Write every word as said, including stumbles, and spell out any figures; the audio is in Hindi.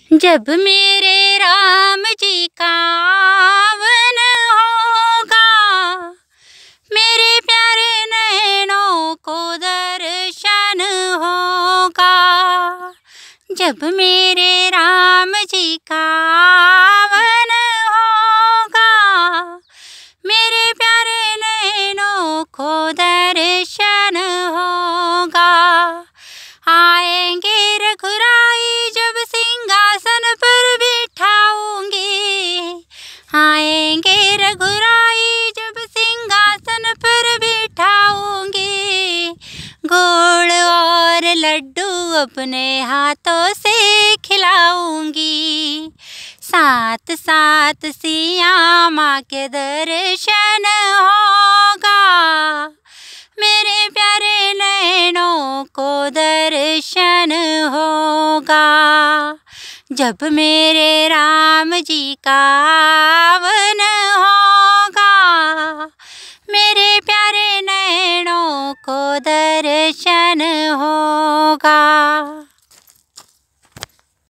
जब मेरे राम जी का आवन होगा, मेरे प्यारे नैनों को दर्शन होगा। जब मेरे राम जी का आवन होगा, मेरे प्यारे नैनों को दर्शन होगा। आएंगे रघुराई जब सिंहासन पर बिठाऊंगी, आएंगे रघुराई जब सिंहासन पर बिठाऊंगी। गुड़ और लड्डू अपने हाथों से खिलाऊंगी, साथ साथ सिया माँ के दर्शन होगा, मेरे प्यारे नैनों को दर्शन होगा। जब मेरे राम जी का आवन होगा, मेरे प्यारे नैनों को दर्शन होगा।